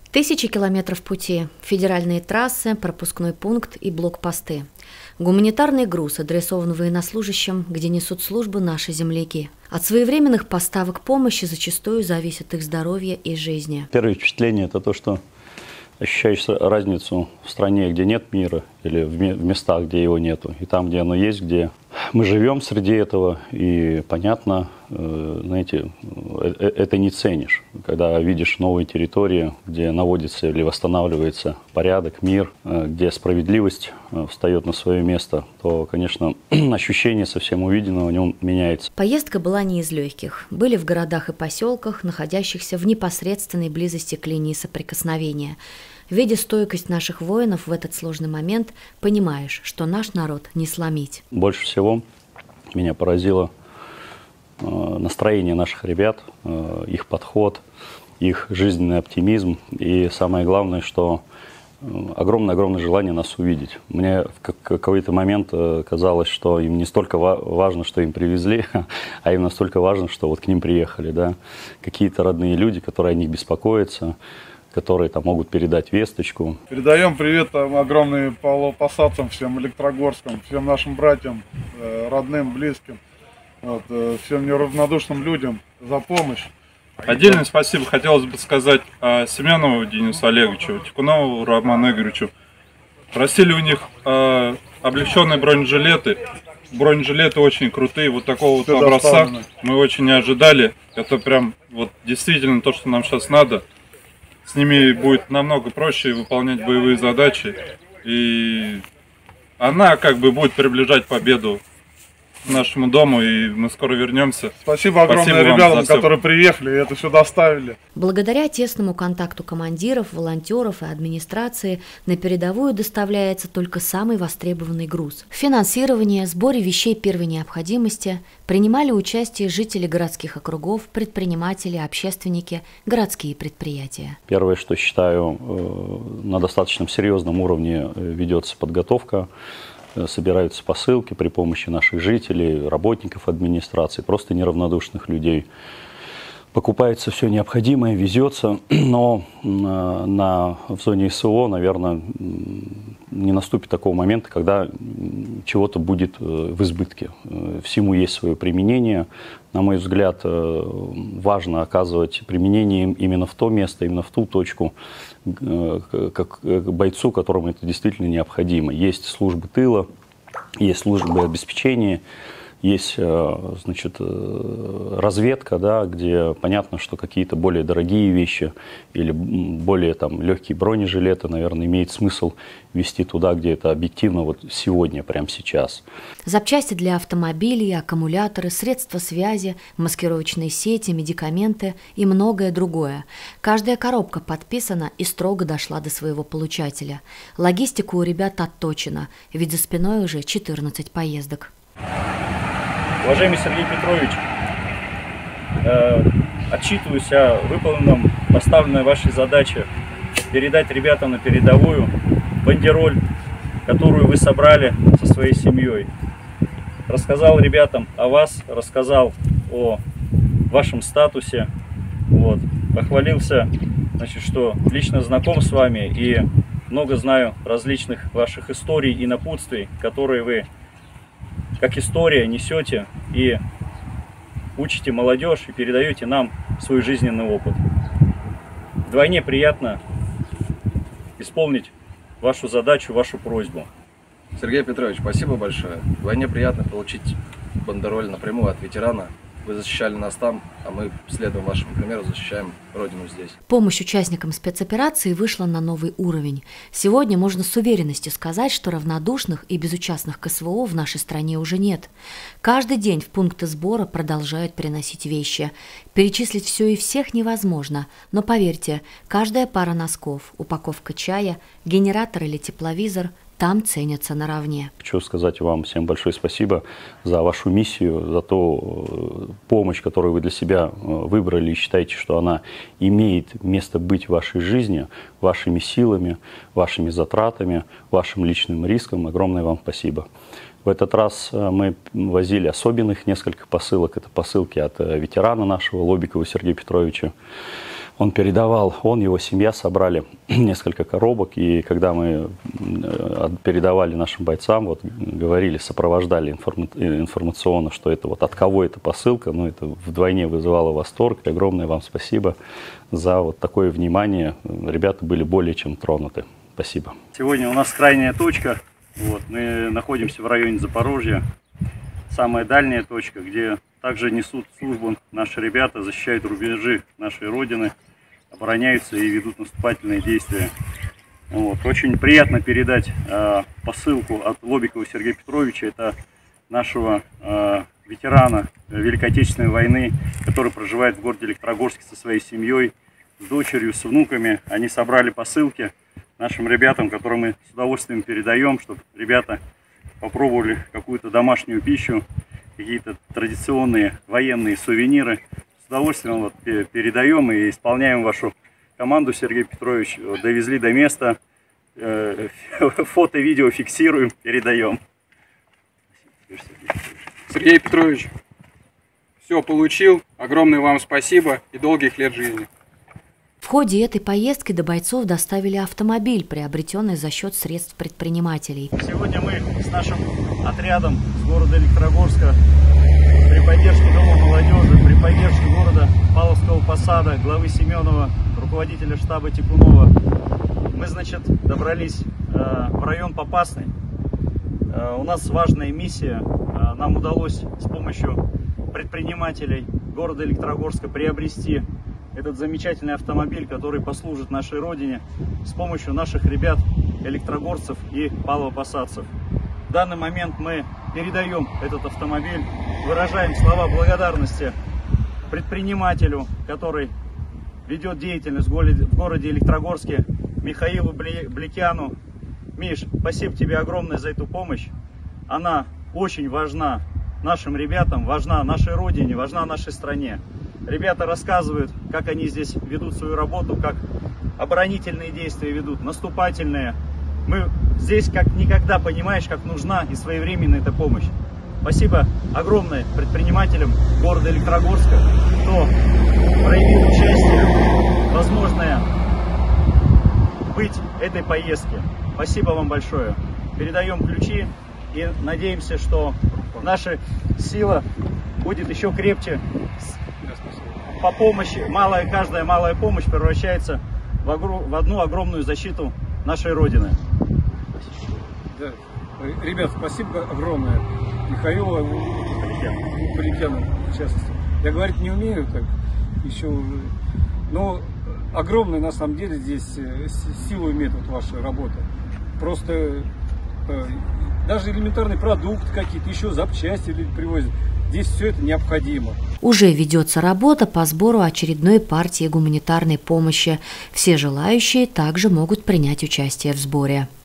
Тысячи километров пути, федеральные трассы, пропускной пункт и блокпосты. Гуманитарный груз адресован военнослужащим, где несут службу наши земляки. От своевременных поставок помощи зачастую зависит их здоровье и жизни. Первое впечатление – это то, что ощущаешь разницу в стране, где нет мира, или в местах, где его нету, и там, где оно есть, где мы живем среди этого, и понятно, знаете, это не ценишь. Когда видишь новые территории, где наводится или восстанавливается порядок, мир, где справедливость встает на свое место, то, конечно, ощущение совсем увиденного в нем меняется. Поездка была не из легких. Были в городах и поселках, находящихся в непосредственной близости к линии соприкосновения. Видя стойкость наших воинов в этот сложный момент, понимаешь, что наш народ не сломить. Больше всего меня поразило настроение наших ребят, их подход, их жизненный оптимизм. И самое главное, что огромное-огромное желание нас увидеть. Мне в какой-то момент казалось, что им не столько важно, что им привезли, а им настолько важно, что вот к ним приехали. Да? Какие-то родные люди, которые о них беспокоятся, которые там могут передать весточку. Передаем привет огромный павлопосадцам, всем электрогорским, всем нашим братьям, родным, близким, вот, всем неравнодушным людям за помощь. Отдельное спасибо хотелось бы сказать Семенову Денису Олеговичу, Тикунову Роману Игоревичу. Просили у них облегченные бронежилеты. Бронежилеты очень крутые, вот такого вот образца мы очень не ожидали. Это прям вот действительно то, что нам сейчас надо. С ними будет намного проще выполнять боевые задачи. И она как бы будет приближать победу к нашему дому, и мы скоро вернемся. Спасибо огромное ребятам, которые приехали и это все доставили. Благодаря тесному контакту командиров, волонтеров и администрации на передовую доставляется только самый востребованный груз. В финансировании, сборе вещей первой необходимости принимали участие жители городских округов, предприниматели, общественники, городские предприятия. Первое, что считаю, на достаточно серьезном уровне ведется подготовка. Собираются посылки при помощи наших жителей, работников администрации, просто неравнодушных людей. Покупается все необходимое, везется, но в зоне СВО, наверное, не наступит такого момента, когда чего-то будет в избытке. Всему есть свое применение. На мой взгляд, важно оказывать применение именно в то место, именно в ту точку, как бойцу, которому это действительно необходимо. Есть службы тыла, есть службы обеспечения, есть, значит, разведка, да, где понятно, что какие-то более дорогие вещи или более там легкие бронежилеты, наверное, имеет смысл везти туда, где это объективно вот сегодня, прямо сейчас. Запчасти для автомобилей, аккумуляторы, средства связи, маскировочные сети, медикаменты и многое другое. Каждая коробка подписана и строго дошла до своего получателя. Логистика у ребят отточена, ведь за спиной уже 14 поездок. Уважаемый Сергей Петрович, отчитываюсь о выполненном, поставленной вашей задаче передать ребятам на передовую бандероль, которую вы собрали со своей семьей. Рассказал ребятам о вас, рассказал о вашем статусе, вот, похвалился, значит, что лично знаком с вами и много знаю различных ваших историй и напутствий, которые вы как история несете и учите молодежь и передаете нам свой жизненный опыт. Вдвойне приятно исполнить вашу задачу, вашу просьбу. Сергей Петрович, спасибо большое. Вдвойне приятно получить бандероль напрямую от ветерана. Вы защищали нас там, а мы, следуя вашему примеру, защищаем Родину здесь. Помощь участникам спецоперации вышла на новый уровень. Сегодня можно с уверенностью сказать, что равнодушных и безучастных к СВО в нашей стране уже нет. Каждый день в пункты сбора продолжают приносить вещи. Перечислить все и всех невозможно, но поверьте, каждая пара носков, упаковка чая, генератор или тепловизор – там ценятся наравне. Хочу сказать вам всем большое спасибо за вашу миссию, за ту помощь, которую вы для себя выбрали и считаете, что она имеет место быть в вашей жизни, вашими силами, вашими затратами, вашим личным риском. Огромное вам спасибо. В этот раз мы возили особенных несколько посылок. Это посылки от ветерана нашего, Лобикова Сергея Петровича. Он передавал, он, его семья собрали несколько коробок, и когда мы передавали нашим бойцам, вот говорили, сопровождали информационно, что это вот от кого эта посылка, ну это вдвойне вызывало восторг, и огромное вам спасибо за вот такое внимание. Ребята были более чем тронуты. Спасибо. Сегодня у нас крайняя точка, вот, мы находимся в районе Запорожья, самая дальняя точка, где также несут службу наши ребята, защищают рубежи нашей Родины, обороняются и ведут наступательные действия. Вот. Очень приятно передать посылку от Лобикова Сергея Петровича, это нашего ветерана Великой Отечественной войны, который проживает в городе Электрогорске со своей семьей, с дочерью, с внуками. Они собрали посылки нашим ребятам, которые мы с удовольствием передаем, чтобы ребята попробовали какую-то домашнюю пищу, какие-то традиционные военные сувениры. С удовольствием вот передаем и исполняем вашу команду, Сергей Петрович. Вот, довезли до места, фото, видео фиксируем, передаем. Сергей Петрович, все получил. Огромное вам спасибо и долгих лет жизни. В ходе этой поездки до бойцов доставили автомобиль, приобретенный за счет средств предпринимателей. Сегодня мы с нашим отрядом с города Электрогорска при поддержке Дома молодежи, при поддержке города Павловского Посада, главы Семенова, руководителя штаба Тикунова, мы, значит, добрались в район Попасный. У нас важная миссия. Нам удалось с помощью предпринимателей города Электрогорска приобрести этот замечательный автомобиль, который послужит нашей Родине с помощью наших ребят, электрогорцев и павлопосадцев. В данный момент мы передаем этот автомобиль, выражаем слова благодарности предпринимателю, который ведет деятельность в городе Электрогорске, Михаилу Блекяну. Миш, спасибо тебе огромное за эту помощь. Она очень важна нашим ребятам, важна нашей Родине, важна нашей стране. Ребята рассказывают, как они здесь ведут свою работу, как оборонительные действия ведут, наступательные. Мы здесь как никогда понимаешь, как нужна и своевременная эта помощь. Спасибо огромное предпринимателям города Электрогорска, кто проявил участие, возможное быть этой поездке. Спасибо вам большое. Передаем ключи и надеемся, что наша сила будет еще крепче. По помощи, каждая малая помощь превращается в одну огромную защиту нашей Родины. Да. Ребят, спасибо огромное. Михаилу Полетяну, в частности. Я говорить не умею, так еще, но огромная на самом деле здесь силу имеет вот ваша работа. Просто даже элементарный продукт какие-то, еще запчасти люди привозят. Здесь все это необходимо. Уже ведется работа по сбору очередной партии гуманитарной помощи. Все желающие также могут принять участие в сборе.